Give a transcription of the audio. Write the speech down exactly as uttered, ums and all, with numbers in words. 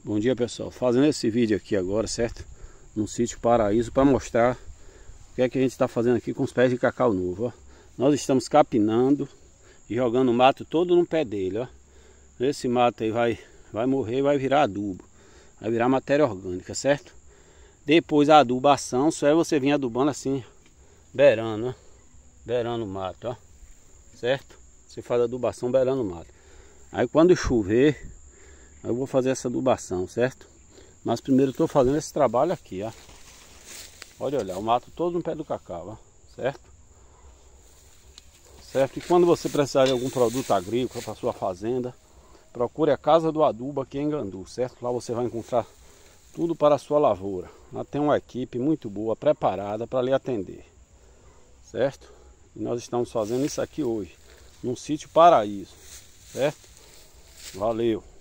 Bom dia, pessoal, fazendo esse vídeo aqui agora, certo? No sítio Paraíso, para mostrar o que é que a gente está fazendo aqui com os pés de cacau novo, ó. Nós estamos capinando e jogando o mato todo no pé dele, ó. Esse mato aí vai, vai morrer e vai virar adubo, vai virar matéria orgânica, certo? Depois a adubação, só é você vir adubando assim, beirando, ó. Beirando o mato, ó. Certo? Você faz a adubação beirando o mato. Aí quando chover, eu vou fazer essa adubação, certo? Mas primeiro eu estou fazendo esse trabalho aqui, ó. Pode olhar, o mato todo no pé do cacau, ó. Certo? Certo? E quando você precisar de algum produto agrícola para sua fazenda, procure a Casa do Adubo aqui em Gandu, certo? Lá você vai encontrar tudo para a sua lavoura. Lá tem uma equipe muito boa, preparada para lhe atender. Certo? E nós estamos fazendo isso aqui hoje, no sítio Paraíso. Certo? Valeu!